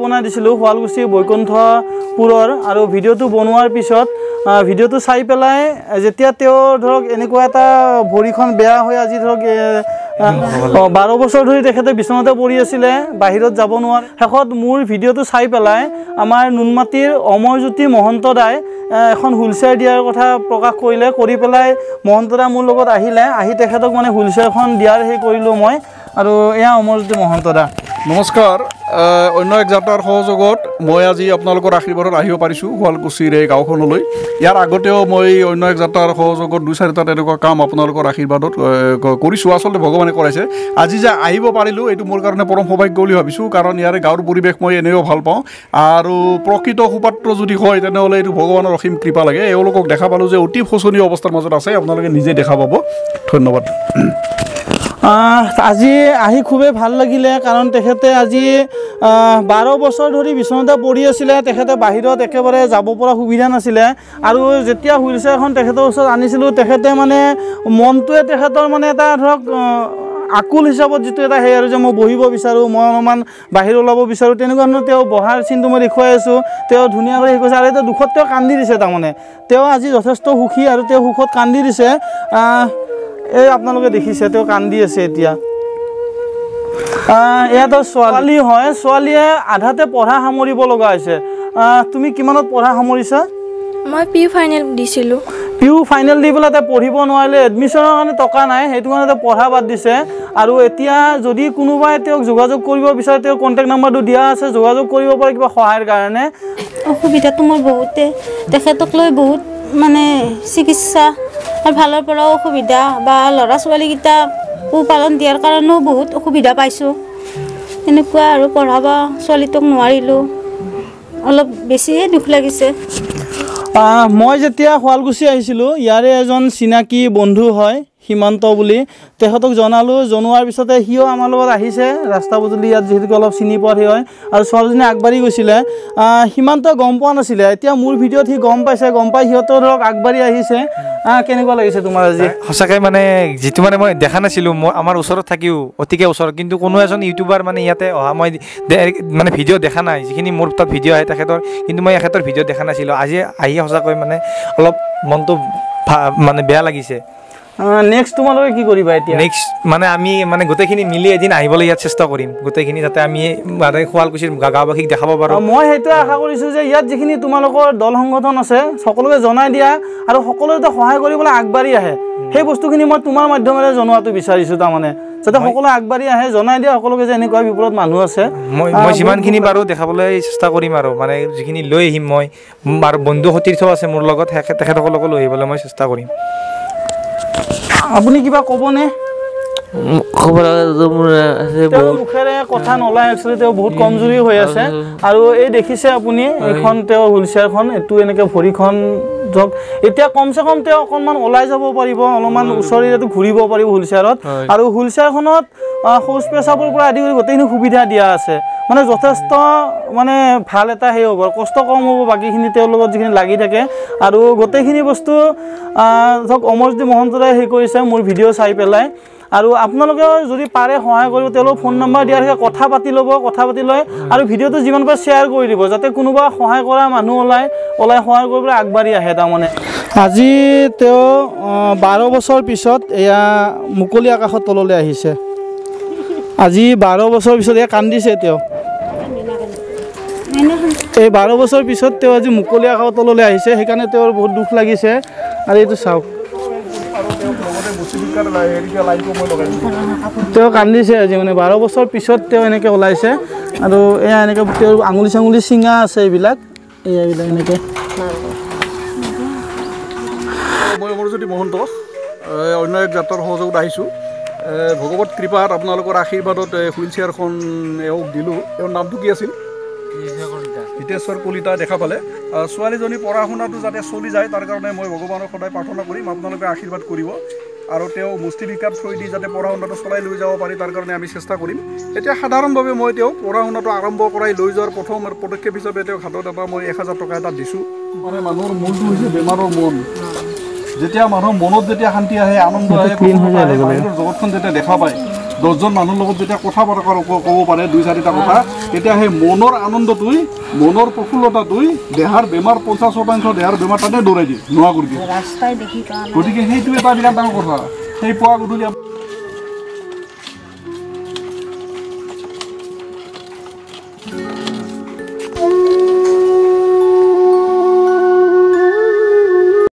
বনাই দিছিলোঁ শুৱালকুছি বৈকুণ্ঠপুৰৰ আৰু ভিডিঅ'টো বনোৱাৰ পিছত ভিডিঅ'টো চাই পেলাই যেতিয়া তেওঁ ধৰক এনেকুৱা এটা ভৰিখন বেয়া হৈ আজি ধৰক 12 বছৰ ধৰি তেখেতে বিচনাতে পৰি আছিলে বাহিৰত যাব নোৱাৰে শেষত মোৰ ভিডিঅ'টো চাই পেলাই আমাৰ নুনমাটিৰ অমৰজ্যোতি মহন্ত দাই এখন হুইলচেয়াৰ দিয়াৰ কথা প্ৰকাশ কৰিলে কৰি পেলাই মহন্ত দা মোৰ লগত আহিলে আহি তেখেতক মানে হুইলচেয়াৰখন দিয়াৰ হেৰি কৰিলোঁ মই আৰু এয়া অমৰজ্যোতি মহন্ত দা নমস্কাৰ অন্য এক যাত্ৰাৰ সহযোগত মই আজি আপোনালোকৰ আশীৰ্বাদত আহিব পাৰিছোঁ শুৱালকুছিৰ এই গাঁওখনলৈ ইয়াৰ আগতেও মই অন্য এক যাত্ৰাৰ সহযোগত 2-4টা তেনেকুৱা কাম আপোনালোকৰ আশীৰ্বাদত কৰিছোঁ আচলতে ভগৱানে কৰাইছে আজি যে আহিব পাৰিলোঁ এইটো মোৰ কাৰণে পৰম সৌভাগ্য বুলি ভাবিছোঁ কাৰণ ইয়াৰে গাঁৱৰ পৰিৱেশ মই এনেও ভাল পাওঁ আৰু প্ৰকৃত সুপাত্ৰ যদি হয় তেনেহ'লে এইটো ভগৱানৰ অসীম কৃপা লাগে এওঁলোকক দেখা পালোঁ যে অতি শোচনীয় অৱস্থাৰ মাজত আছে আপোনালোকে নিজে দেখা পাব ধন্যবাদ আজি আহি খুবেই ভাল লাগিলে কাৰণ তেখেতে আজি 12 বছৰ ধৰি বিচনাতে পৰি আছিলে তেখেতে বাহিৰত একেবাৰে যাব পৰা সুবিধা নাছিলে আৰু যেতিয়া হুইলচেয়াৰখন তেখেতৰ ওচৰত আনিছিলোঁ তেখেতে মানে মনটোৱে তেখেতৰ মানে এটা ধৰক আকুল হিচাপত যিটো এটা সেই আৰু যে মই বহিব বিচাৰোঁ মই অলপমান বাহিৰ ওলাব বিচাৰোঁ তেনেকুৱা ধৰণৰ তেওঁ বহাৰ চিনটো মই দেখুৱাই আছোঁ তেওঁ ধুনীয়াকৈ হেৰি কৰিছে আৰু এতিয়া দুখত তেওঁ কান্দি দিছে তাৰমানে তেওঁ আজি যথেষ্ট সুখী আৰু তেওঁ সুখত কান্দি দিছে এই আপোনালোকে দেখিছে তেওঁ কান্দি আছে এতিয়া এয়াতো ছোৱালী হয় ছোৱালীয়ে আধাতে পঢ়া সামৰিব লগা হৈছে তুমি কিমানত পঢ়া সামৰিছা মই পিউ ফাইনেল দিছিলোঁ পিউ ফাইনেল দি পেলাই তাই পঢ়িব নোৱাৰিলে এডমিশ্যনৰ কাৰণে টকা নাই সেইটো কাৰণে পঢ়া বাদ দিছে আৰু এতিয়া যদি কোনোবাই তেওঁক যোগাযোগ কৰিব বিচাৰে তেওঁৰ কণ্টেক্ট নাম্বাৰটো দিয়া আছে যোগাযোগ কৰিব পাৰে কিবা সহায়ৰ কাৰণে অসুবিধাটো মোৰ বহুতে তেখেতক লৈ বহুত মানে চিকিৎসা আৰু ভালৰ পৰাও অসুবিধা বা ল'ৰা ছোৱালীকেইটা পোহপালন দিয়াৰ কাৰণেও বহুত অসুবিধা পাইছোঁ এনেকুৱা আৰু পঢ়াব ছোৱালীটোক নোৱাৰিলোঁ অলপ বেছিয়ে দুখ লাগিছে মই যেতিয়া শুৱালকুছি আহিছিলোঁ ইয়াৰে এজন চিনাকি বন্ধু হয় সীমান্ত বুলি তেখেতক জনোৱাৰ পিছতে সিও আমাৰ লগত আহিছে ৰাস্তা পদূলি ইয়াত যিহেতুকে অলপ চিনি পোৱা হয় আৰু ছোৱালীজনী আগবাঢ়ি গৈছিলে সীমান্ত গম পোৱা নাছিলে এতিয়া মোৰ ভিডিঅ'ত সি গম পাই সিহঁতেও ধৰক আগবাঢ়ি আহিছে কেনেকুৱা লাগিছে তোমাৰ আজি সঁচাকৈ মানে যিটো মানে মই দেখা নাছিলোঁ মই আমাৰ ওচৰত থাকিও অতিকে ওচৰত কিন্তু কোনো এজন ইউটিউবাৰ মানে ইয়াতে অহা মই মানে ভিডিঅ' দেখা নাই যিখিনি মোৰ তাত ভিডিঅ' আহে তেখেতৰ কিন্তু মই এখেতৰ ভিডিঅ' দেখা নাছিলোঁ আজি আহি সঁচাকৈ মানে অলপ মনটো মানে বেয়া লাগিছে নেক্সট তোমালোকে কি কৰিবা এতিয়া নেক্সট মানে আমি মানে গোটেইখিনি মিলি এদিন আহিবলৈ ইয়াত চেষ্টা কৰিম গোটেইখিনি যাতে আমি মানে শুৱালকুছিৰ গাঁওবাসীক দেখাব পাৰোঁ মই সেইটোৱে আশা কৰিছোঁ যে ইয়াত যিখিনি তোমালোকৰ দল সংগঠন আছে সকলোকে জনাই দিয়া আৰু সকলোৱে সহায় কৰিবলৈ আগবাঢ়ি আহে সেই বস্তুখিনি মই তোমাৰ মাধ্যমেৰে জনোৱাটো বিচাৰিছোঁ তাৰমানে যাতে সকলোৱে আগবাঢ়ি আহে জনাই দিয়া সকলোকে যে এনেকুৱা বিপদত মানুহ আছে মই যিমানখিনি পাৰোঁ দেখাবলৈ চেষ্টা কৰিম আৰু মানে যিখিনি লৈ আহিম মই আৰু বন্ধু সতীৰ্থ আছে মোৰ লগত তেখেতসকলকো লৈ আহিবলৈ মই চেষ্টা কৰিম আপুনি কিবা ক'বনে মুখেৰে কথা নোলায় একচুৱেলি তেওঁ বহুত কমজুৰি হৈ আছে আৰু এই দেখিছে আপুনি এইখন তেওঁ হুইলচেয়াৰখন এইটো এনেকৈ ভৰিখন ধৰক এতিয়া কমচে কম তেওঁ অকণমান ওলাই যাব পাৰিব অলপমান ওচৰেতো ঘূৰিব পাৰিব হুইলচেয়াৰত আৰু হুইলচেয়াৰখনত শৌচ পেচাবৰ পৰা আদি কৰি গোটেইখিনি সুবিধা দিয়া আছে মানে যথেষ্ট মানে ভাল এটা সেই হ'ব কষ্ট কম হ'ব বাকীখিনি তেওঁৰ লগত যিখিনি লাগি থাকে আৰু গোটেইখিনি বস্তু ধৰক অমৰজ্যোতি মহন্তদাই হেৰি কৰিছে মোৰ ভিডিঅ' চাই পেলাই আৰু আপোনালোকে যদি পাৰে সহায় কৰিব তেওঁলোক ফোন নম্বৰ দিয়াৰ কথা পাতি ল'ব কথা পাতি লৈ আৰু ভিডিঅ'টো যিমান পাৰে শ্বেয়াৰ কৰি দিব যাতে কোনোবা সহায় কৰা মানুহ ওলাই সহায় কৰিবলৈ আগবাঢ়ি আহে তাৰমানে আজি তেওঁ 12 বছৰ পিছত এয়া মুকলি আকাশৰ তললৈ আহিছে আজি 12 বছৰ পিছত এয়া কান্দিছে তেওঁ এই 12 বছৰ পিছত তেওঁ আজি মুকলি আকাশৰ তললৈ আহিছে সেইকাৰণে তেওঁৰ বহুত দুখ লাগিছে আৰু এইটো চাওক তেওঁ কান্দিছে আজি মানে 12 বছৰ পিছত তেওঁ এনেকৈ ওলাইছে আৰু এয়া এনেকৈ তেওঁৰ আঙুলি চাঙুলি চিঙা আছে এইবিলাক এনেকৈ মই অমৰজ্যোতি মহন্ত অন্য এক যাত্ৰাৰ সহযোগত আহিছোঁ ভগৱত কৃপাত আপোনালোকৰ আশীৰ্বাদত হুইলচেয়াৰখন এওঁক দিলোঁ এওঁৰ নামটো কি আছিল হিতেশ্বৰ কলিতা দেখা পালে ছোৱালীজনী পঢ়া শুনাটো যাতে চলি যায় তাৰ কাৰণে মই ভগৱানক সদায় প্ৰাৰ্থনা কৰিম আপোনালোকে আশীৰ্বাদ কৰিব আৰু তেওঁ মুষ্টি বিকাৰ থৈ দি যাতে পঢ়া শুনাটো চলাই লৈ যাব পাৰি তাৰ কাৰণে আমি চেষ্টা কৰিম এতিয়া সাধাৰণভাৱে মই তেওঁক পঢ়া শুনাটো আৰম্ভ কৰাই লৈ যোৱাৰ প্ৰথম পদক্ষেপ হিচাপে তেওঁক হাতত এটা মই 1000 টকা এটা দিছোঁ মানে মানুহৰ মনটো হৈছে বেমাৰৰ মন যেতিয়া মানুহৰ মনত যেতিয়া শান্তি আহে আনন্দ আহে বাহিৰৰ জগতখন যেতিয়া দেখা পায় 10জন মানুহৰ লগত যেতিয়া কথা ক'ব পাৰে 2-4টা কথা তেতিয়া সেই মনৰ আনন্দটোই মনৰ প্ৰফুল্লতাটোই দেহাৰ বেমাৰ 50% দেহাৰ বেমাৰ তাতে দৌৰাই দিয়ে নোৱা কৰি দিয়ে গতিকে সেইটো এটা বিৰাট ডাঙৰ কথা সেই পুৱা গধূলি